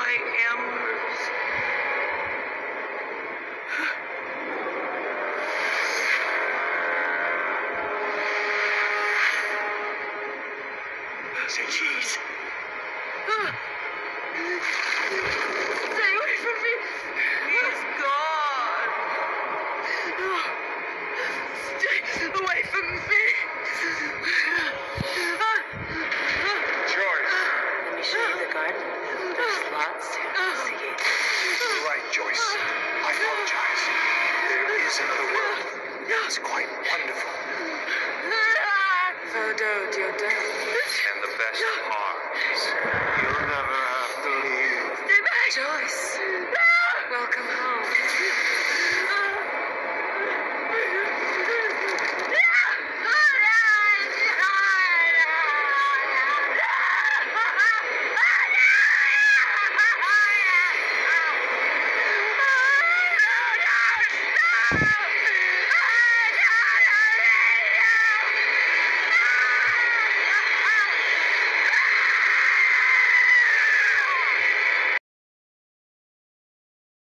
my embers. Say cheese. Stay away from me. He's gone. Stay away from me. Joyce. Let me show you the garden. There's lots to investigate. You're right, Joyce. I apologize. There is another world. It's quite wonderful. Vodo, Diodo. And the best part is you'll never have to leave. Stay back. Joyce. Welcome